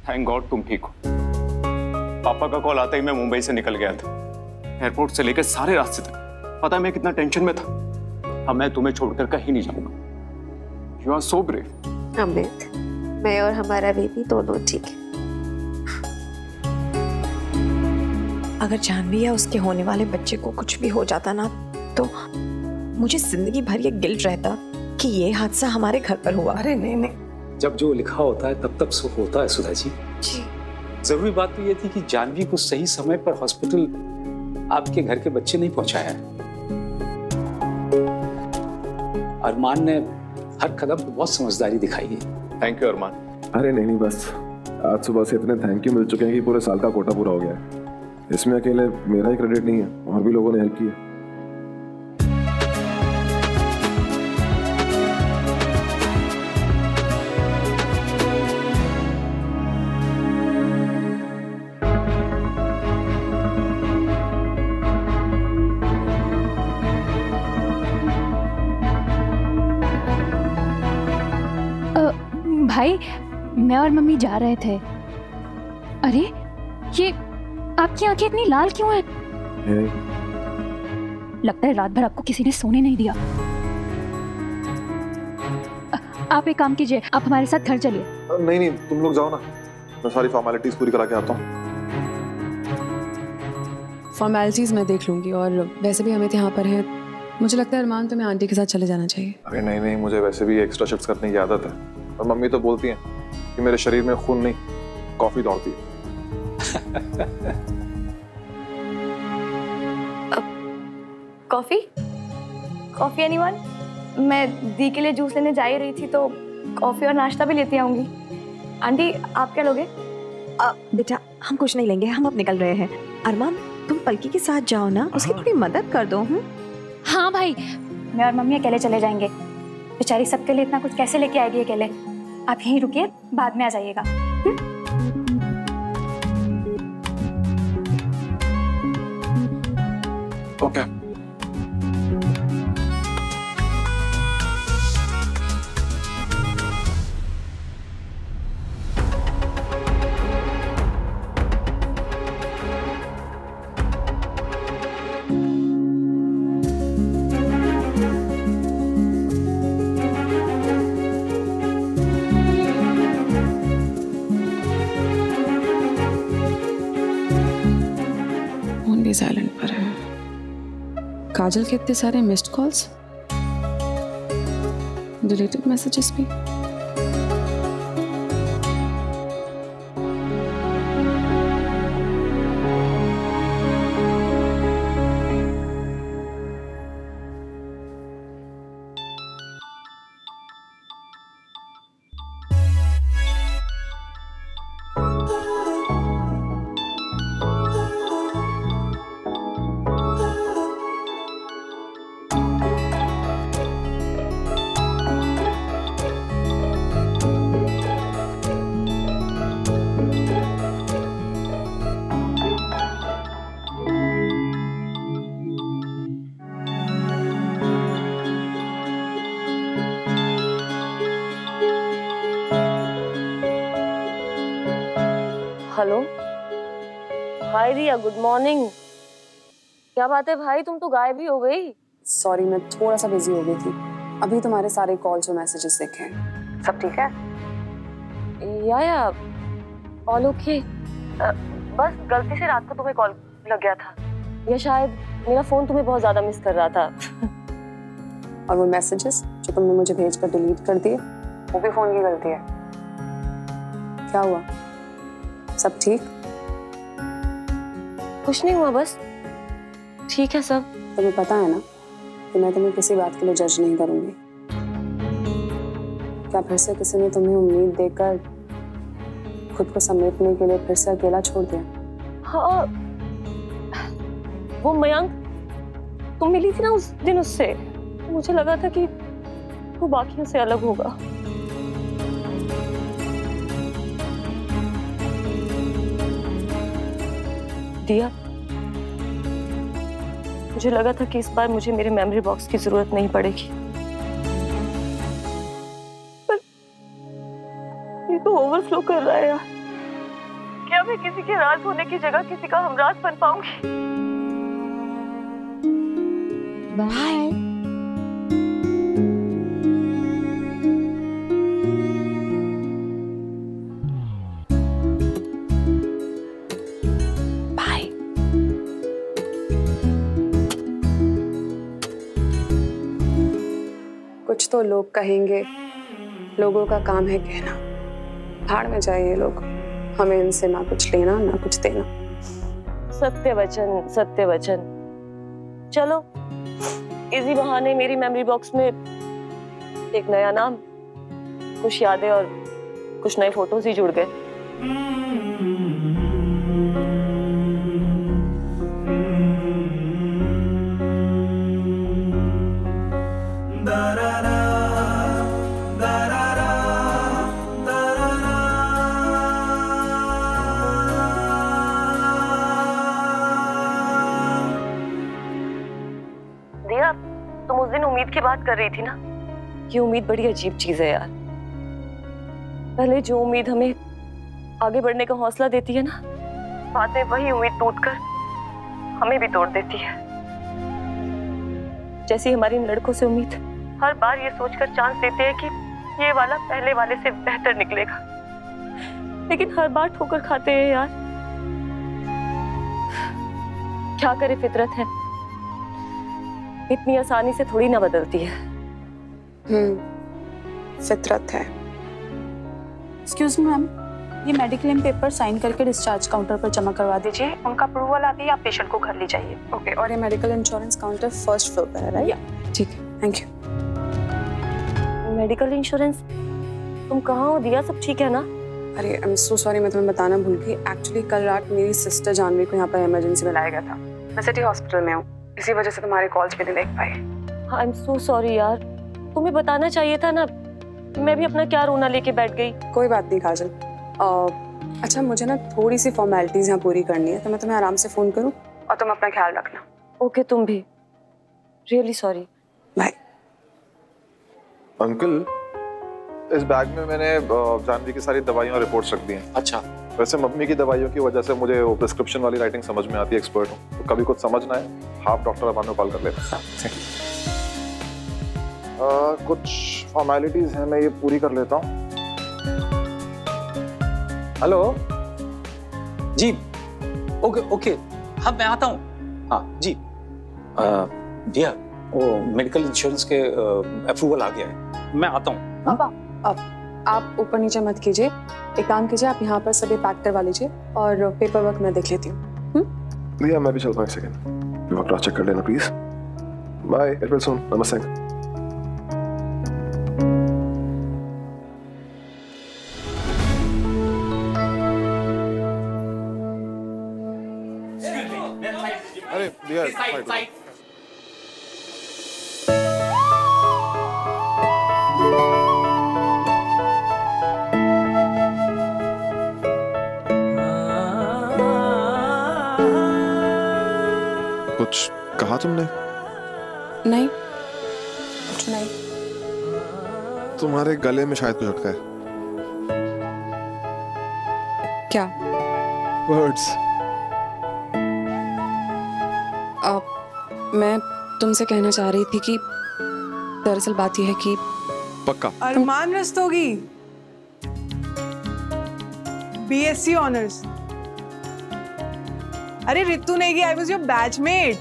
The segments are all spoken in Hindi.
थैंक गॉड तुम ठीक हो। पापा का कॉल आता ही मैं मुंबई से निकल गया था, एयरपोर्ट से लेकर सारे रास्ते तक। पता है मैं कितना टेंशन में था। अब मैं तुम्हें छोड़कर कहीं नहीं जाऊंगा। You are so brave. Amit, मैं और हमारा बेबी दोनों ठीक है। अगर जानवी या उसके होने वाले बच्चे को कुछ भी हो जाता ना, तो मुझे जिंदगी भर ये गिल्ट रहता कि ये हादसा हमारे घर पर हुआ। अरे नहीं नहीं, जब जो लिखा होता है तब तक सुख होता है सुधा जी। जरूरी बात तो ये थी कि जानवी को सही समय पर हॉस्पिटल आपके घर के बच्चे नहीं पहुंचाया। अरमान ने हर कदम पर बहुत समझदारी दिखाई है। Thank you Arman. अरे नहीं, बस आज सुबह से इतने थैंक यू मिल चुके हैं कि पूरे साल का कोटा पूरा हो गया है। इसमें अकेले मेरा ही क्रेडिट नहीं है, और भी लोगों ने हेल्प की है। भाई, मैं और मम्मी जा रहे थे। अरे ये आपकी आंखें इतनी लाल क्यों हैं? लगता है रात भर आपको किसी ने सोने नहीं दिया। आप एक काम कीजिए, आप हमारे साथ घर चलिए। नहीं नहीं, तुम लोग जाओ ना, मैं सारी फॉर्मेलिटीज पूरी करा के आता हूँ। फॉर्मेलिटीज मैं देख लूंगी, और वैसे भी हमें यहाँ पर है। मुझे लगता है अरमान तुम्हें आंटी के साथ चले जाना चाहिए। अरे नहीं नहीं, मुझे वैसे भी एक्स्ट्रा शिफ्ट्स करने की आदत है, और मम्मी तो बोलती हैं कि मेरे शरीर में खून नहीं, कॉफी दौड़ती है। कॉफी? Coffee anyone? मैं दी के लिए जूस लेने जा ही रही थी, तो कॉफी और नाश्ता भी लेती आऊंगी। आंटी आप क्या लोगे? बेटा हम कुछ नहीं लेंगे, हम अब निकल रहे हैं। अरमान तुम पलकी के साथ जाओ ना, उसकी थोड़ी मदद कर दो। हाँ भाई, मैं और मम्मी अकेले चले जाएंगे। बेचारी सबके लिए इतना कुछ कैसे लेके आएगी अकेले? आप यहीं रुकिए, बाद में आ जाइएगा। ओके। साइलेंट पर है। काजल के इतने सारे मिस्ड कॉल्स, डिलीटेड मैसेजेस भी। Hello, hi Riya, good morning. क्या बात है भाई, तुम तो गायब ही हो गई। सॉरी, मैं थोड़ा सा बिजी हो गई थी। अभी तुम्हारे सारे कॉल्स और मैसेजेस देखे। सब ठीक है? या ऑल ओके। बस गलती से रात को तुम्हें कॉल लग गया था, या शायद मेरा फोन तुम्हें बहुत ज्यादा मिस कर रहा था। और वो मैसेजेस जो तुमने मुझे भेजकर डिलीट कर दिए, वो भी फोन की गलती है। क्या हुआ? सब ठीक? कुछ नहीं हुआ, बस ठीक है सब। तुम्हें पता है ना कि मैं तुम्हें किसी बात के लिए जज नहीं करूंगी। क्या फिर से किसी ने तुम्हें उम्मीद देकर खुद को समेटने के लिए फिर से अकेला छोड़ दिया? हाँ, वो मयंक, तुम मिली थी ना उस दिन उससे, मुझे लगा था कि वो बाकियों से अलग होगा। दिया, मुझे लगा था कि इस बार मुझे मेरे मेमोरी बॉक्स की जरूरत नहीं पड़ेगी, पर ये तो ओवरफ्लो कर रहा है यार। क्या मैं किसी के राज होने की जगह किसी का हमराज बन पाऊंगी? बाय। बाय। कुछ तो लोग कहेंगे, लोगों का काम है कहना। भाड़ में जाए ये लोग, हमें इनसे ना कुछ लेना ना कुछ देना। सत्य वचन, सत्य वचन। चलो इसी बहाने मेरी मेमोरी बॉक्स में एक नया नाम, कुछ यादें और कुछ नए फोटोज ही जुड़ गए। दिया, तुम उस दिन उम्मीद की बात कर रही थी ना? ये उम्मीद बड़ी अजीब चीज है यार। पहले जो उम्मीद हमें आगे बढ़ने का हौसला देती है ना, बाद में वही उम्मीद टूटकर हमें भी तोड़ देती है। जैसी हमारी इन लड़कों से उम्मीद हर बार ये सोचकर चांस देते हैं कि ये वाला पहले वाले से बेहतर निकलेगा, लेकिन हर बार ठोकर खाते हैं यार। क्या करे, फितरत है, इतनी आसानी से थोड़ी ना बदलती है। फितरत है। एक्सक्यूज मी मैम, ये मेडिक्लेम पेपर साइन करके डिस्चार्ज काउंटर पर जमा करवा दीजिए। उनका अप्रूवल आते ही आप पेशेंट को घर ले जाइए। ओके, और ये medical insurance counter first floor पर है, राइट? ठीक है, थैंक यू। मेडिकल इंश्योरेंस, तुम कहाँ हो दिया? सब ठीक है ना? अरे आई एम सो सॉरी, मैं तुम्हें बताना भूल गई। एक्चुअली कल रात मेरी सिस्टर जानवी को यहाँ पर इमरजेंसी में लाया गया था। मैं सिटी हॉस्पिटल में हूँ, इसी वजह से तुम्हारे कॉल्स भी नहीं देख पाई। आई एम सो सॉरी यार, तुम्हें बताना चाहिए था ना। मैं भी अपना क्या रोना लेके बैठ गई। कोई बात नहीं काजल। अच्छा, मुझे ना थोड़ी सी फॉर्मेलिटीज यहाँ पूरी करनी है, तो मैं तुम्हें आराम से फोन करूँ और तुम अपना ख्याल रखना। ओके, तुम भी। Really sorry. बाय। अंकल, इस बैग में मैंने जानवी की सारी दवाइयाँ और रिपोर्ट्स रख दी हैं। अच्छा, वैसे मम्मी की दवाइयों की वजह से मुझे वो प्रिस्क्रिप्शन वाली राइटिंग समझ में आती है, एक्सपर्ट हूँ। तो कभी कुछ समझना है, हाफ डॉक्टर अबान में कॉल कर लेना। कुछ फॉर्मेलिटीज हैं, मैं ये पूरी कर लेता हूँ। हेलो जी। ओके ओके, हाँ मैं आता हूँ। हाँ जी। भैया, वो मेडिकल इंश्योरेंस के अप्रूवल आ गया है, मैं आता हूँ। पापा, आप ऊपर नीचे मत कीजिए। एक काम कीजिए, आप यहाँ पर सभी पैक करवा लीजिए और पेपर वर्क मैं देख लेती हूँ। भैया मैं भी चलता हूँ, एक सेकंड। पेपर क्रॉस चेक कर लेना please. Bye, it will soon. नमस्ते। अरे भैया, कुछ कहा तुमने? नहीं, कुछ नहीं। तुम्हारे गले में शायद कुछ अटका है। क्या? वर्ड्स। मैं तुमसे कहना चाह रही थी कि दरअसल बात यह है कि पक्का अरमान रस्तोगी, BSc ऑनर्स। अरे Ritu Negi, I was your batchmate.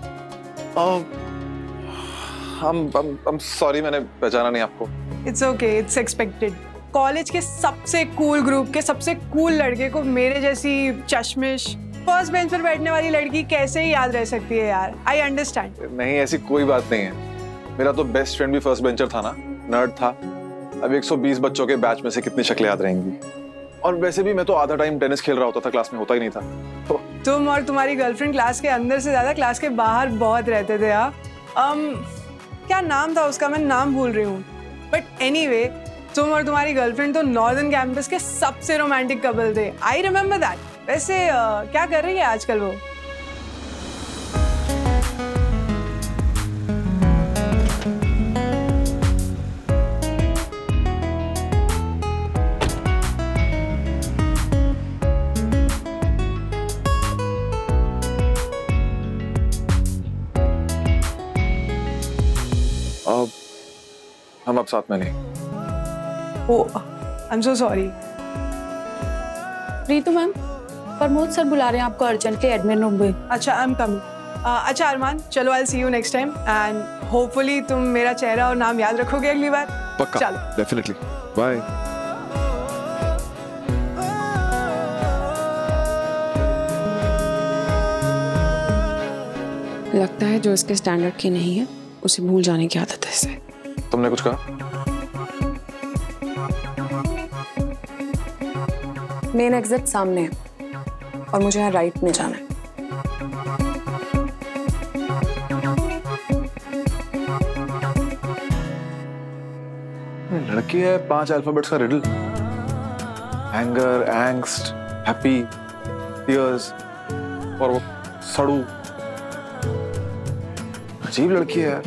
I'm sorry, मैंने पहचाना नहीं आपको। It's okay, it's expected. College के सबसे कूल ग्रुप के सबसे कूल लड़के को मेरे जैसी चश्मिश फर्स्ट बेंच पर बैठने वाली लड़की कैसे ही याद रह सकती है यार? I understand. नहीं, ऐसी कोई बात नहीं है। मेरा तो बेस्ट फ्रेंड भी फर्स्ट बेंचर था ना, नर्ड था। अब 120 बच्चों के बैच में से कितनी शक्लें याद रहेंगी? और वैसे भी मैं तो आधा टाइम टेनिस खेल रहा होता था, क्लास में होता ही नहीं था। तो तुम और तुम्हारी गर्लफ्रेंड क्लास के अंदर से ज्यादा क्लास के बाहर बहुत रहते थे यार। क्या नाम था उसका, मैं नाम भूल रही हूँ। बट एनीवे, तुम और तुम्हारी गर्लफ्रेंड तो नॉर्दर्न कैंपस के सबसे रोमांटिक कपल थे। I remember that. वैसे क्या कर रही है आजकल वो? अब साथ में नहीं। Oh, I am so sorry. Ritu ma'am, Pramod sir बुला रहे हैं आपको अर्जेंटली एडमिन रूम में। अच्छा, आई एम कमिंग। अच्छा अरमान, चलो I see you next time and hopefully तुम मेरा चेहरा और नाम याद रखोगे अगली बार। पक्का, चलो, डेफिनेटली। बाय। लगता है जो इसके स्टैंडर्ड की नहीं है उसे भूल जाने की आदत है इसे। तुमने कुछ कहा? मेन एग्जिट सामने है और मुझे यहाँ राइट में जाना है। लड़की है, 5 अल्फाबेट्स का riddle. Anger, angst, happy, tears और वो सड़ू। अजीब लड़की है यार।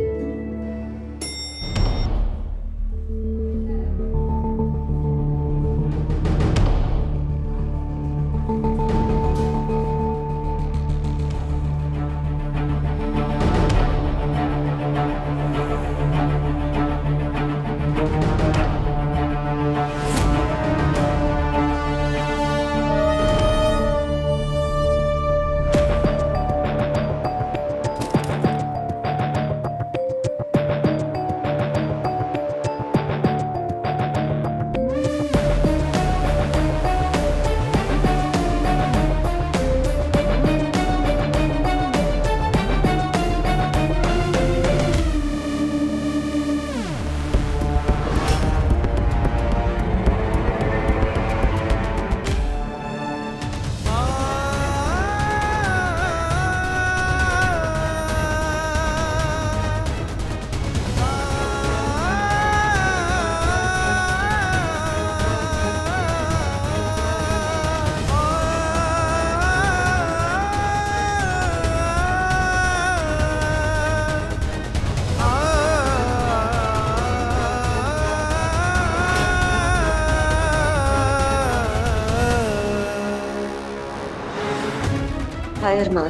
हाय अरमान।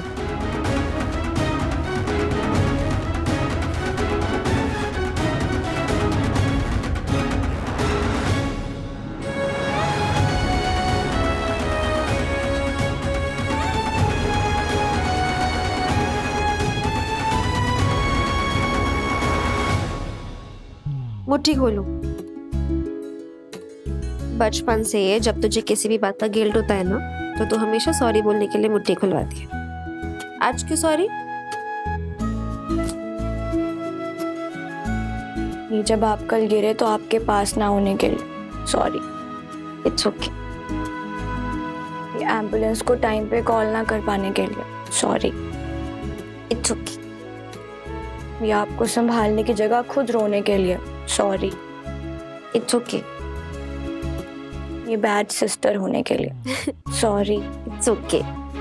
मुट्ठी खोलो। बचपन से जब तुझे किसी भी बात का गिल्ट होता है ना, तो तू हमेशा सॉरी बोलने के लिए मुट्ठी खुलवाती है। आज क्यों सॉरी? ये जब आप कल गिरे तो आपके पास ना होने के लिए सॉरी। It's okay. ये एम्बुलेंस को टाइम पे कॉल ना कर पाने के लिए सॉरी। It's okay. ये आपको संभालने की जगह खुद रोने के लिए सॉरी। It's okay. ये बैड सिस्टर होने के लिए सॉरी। It's okay.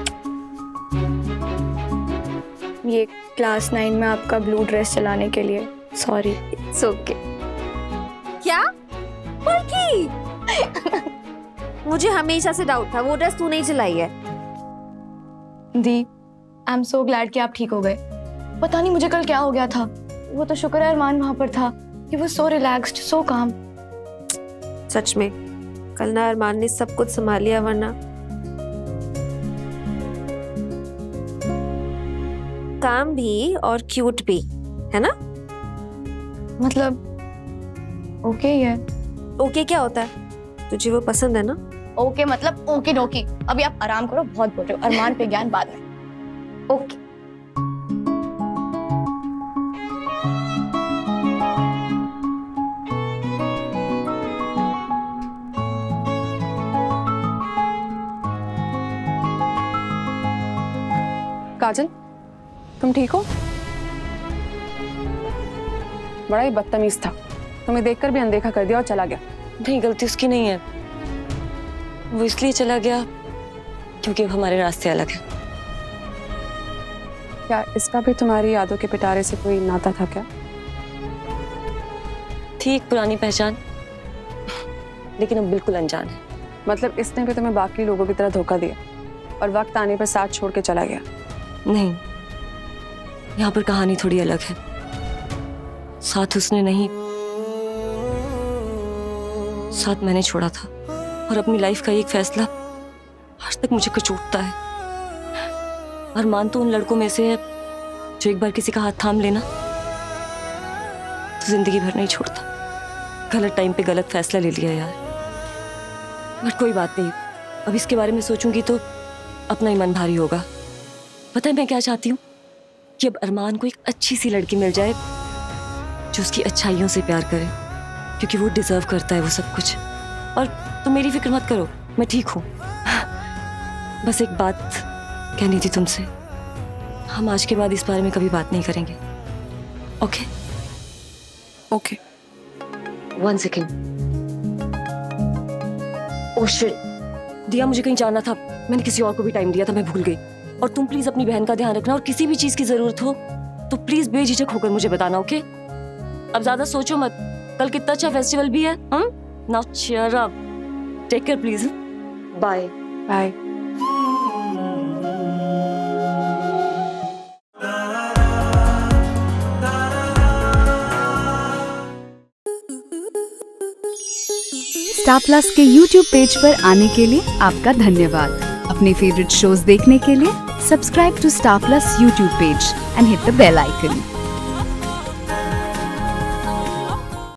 ये क्लास 9 में आपका ब्लू ड्रेस चलाने के लिए सॉरी। It's okay. क्या मुल्की? मुझे हमेशा से डाउट था, वो ड्रेस तू नहीं चलाई है। दी, आई एम सो ग्लैड कि आप ठीक हो गए। पता नहीं मुझे कल क्या हो गया था। वो तो शुक्र है अरमान वहां पर था। He was so relaxed, so calm. सच में कल ना अरमान ने सब कुछ संभाल लिया, वरना काम भी और क्यूट भी है ना। मतलब ओके है। ओके क्या होता है? तुझे वो पसंद है ना? ओके मतलब ओके डोकी। अभी आप आराम करो, बहुत बोल रहे हो। अरमान पे ज्ञान बाद में। ओके। काजल, तुम ठीक हो? बड़ा ही बदतमीज था, तुम्हें देखकर भी अनदेखा कर दिया और चला गया। नहीं, गलती उसकी नहीं है। वो इसलिए चला गया क्योंकि हमारे रास्ते अलग हैं। क्या इसका भी तुम्हारी यादों के पिटारे से कोई नाता था क्या? थी एक पुरानी पहचान, लेकिन अब बिल्कुल अनजान है। मतलब इसने भी तुम्हें बाकी लोगों की तरह धोखा दिया और वक्त आने पर साथ छोड़ के चला गया? नहीं, यहाँ पर कहानी थोड़ी अलग है। साथ उसने नहीं, 7 महीने छोड़ा था और अपनी लाइफ का एक फैसला आज तक मुझे कचोटता है। अरमान तो उन लड़कों में से है जो एक बार किसी का हाथ थाम लेना तो जिंदगी भर नहीं छोड़ता। गलत टाइम पे गलत फैसला ले लिया यार, बट कोई बात नहीं। अब इसके बारे में सोचूंगी तो अपना ही मन भारी होगा। पता है मैं क्या चाहती हूँ कि अब अरमान को एक अच्छी सी लड़की मिल जाए जो उसकी अच्छाइयों से प्यार करे, क्योंकि वो डिजर्व करता है वो सब कुछ। और तुम मेरी फिक्र मत करो, मैं ठीक हूँ। बस एक बात कहनी थी तुमसे, हम आज के बाद इस बारे में कभी बात नहीं करेंगे, okay? Okay. 1 second. Oh shit, दिया मुझे कहीं जाना था, मैंने किसी और को भी टाइम दिया था, मैं भूल गई। और तुम प्लीज अपनी बहन का ध्यान रखना और किसी भी चीज की जरूरत हो तो प्लीज बेझिझक होकर मुझे बताना, ओके? अब ज्यादा सोचो मत, कल कितना अच्छा फेस्टिवल भी है। Now cheer up, take care please, bye bye. Star Plus के YouTube पेज पर आने के लिए आपका धन्यवाद। अपने फेवरेट शोज देखने के लिए subscribe to Star Plus YouTube page and hit the bell icon.